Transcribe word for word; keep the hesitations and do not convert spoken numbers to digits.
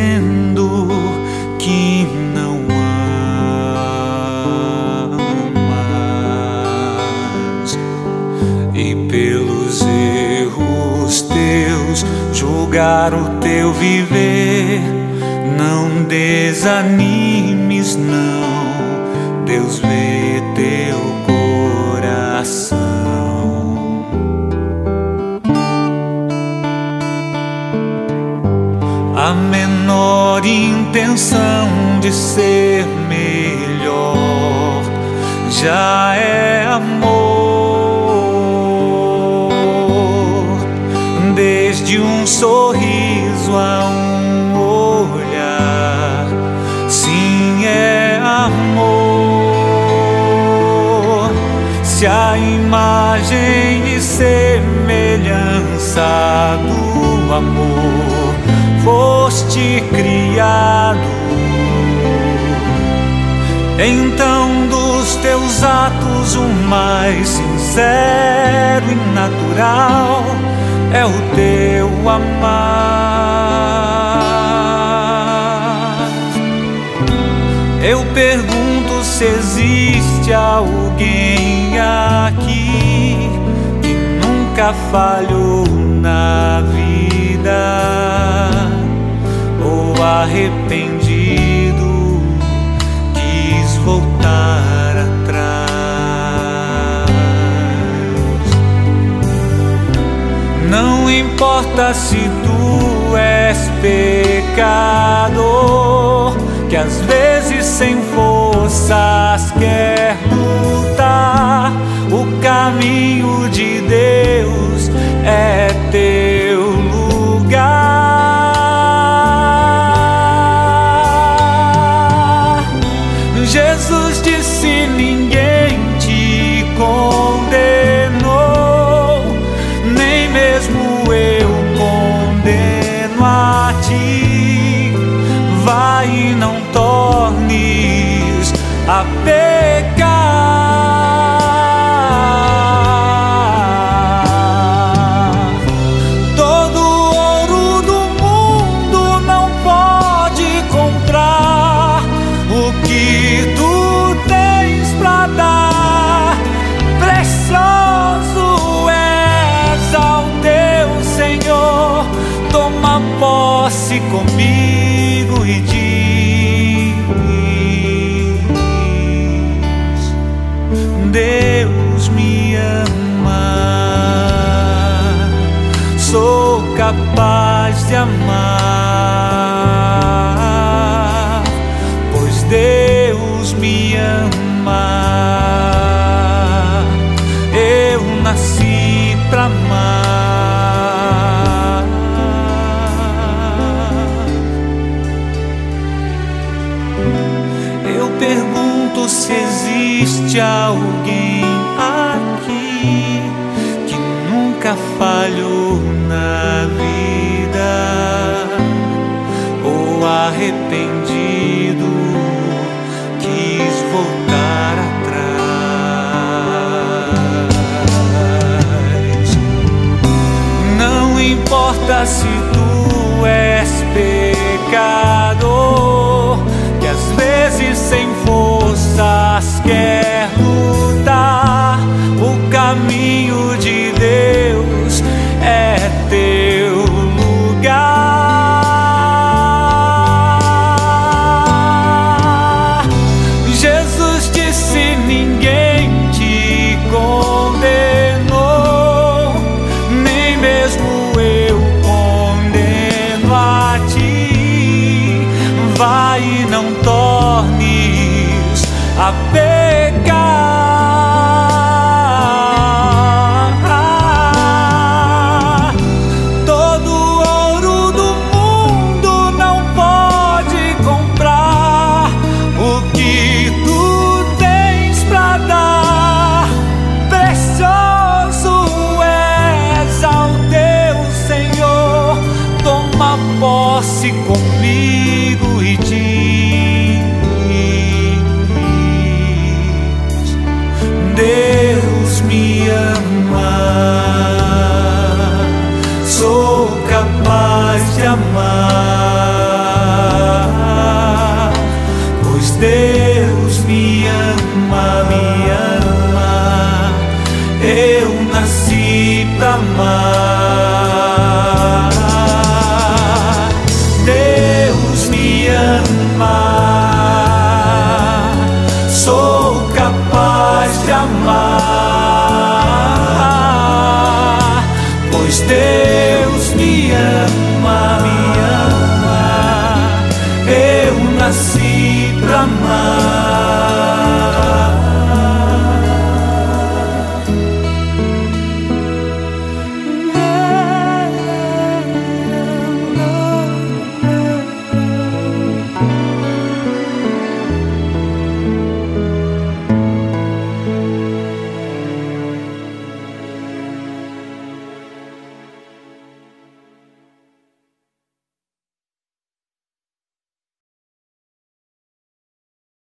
dizendo que não amas, e pelos erros teus julgar o teu viver. Não desanimes, não, Deus vê teu coração. A menor intenção de ser melhor já é amor, desde um sorriso a um olhar. Sim, é amor. Se a imagem e semelhança do amor foste criado, então dos teus atos o mais sincero e natural é o teu amar. Eu pergunto se existe alguém aqui que nunca falhou na vida, ou arrependido quis voltar atrás. Não importa se tu és pecador, que às vezes sem forças quer lutar, o caminho de Deus é teu lugar. Jesus disse: ninguém te condenou, nem mesmo eu condeno a ti. Vai e não tornes a pecar. Todo ouro do mundo não pode comprar o que tu tens pra dar. Precioso és ao teu Senhor. Toma posse comigo e diz: Deus me ama, sou capaz de amar, pois Deus me ama, eu nasci pra amar. Eu pergunto se existe alguém aqui que nunca falhou na vida, ou arrependido quis voltar atrás. Não importa se tu és pecador, que às vezes sem forças quer lutar, o caminho de Deus é teu lugar. Jesus disse: ninguém te condenou, nem mesmo eu condeno a ti. Vai e não tornes a pecar. Todo ouro do mundo não pode comprar o que tu tens pra dar. Precioso és ao teu Senhor. Toma posse comigo e diz: Deus me ama, sou capaz de amar, me ama, sou capaz de amar, pois Deus me ama, me ama. Eu nasci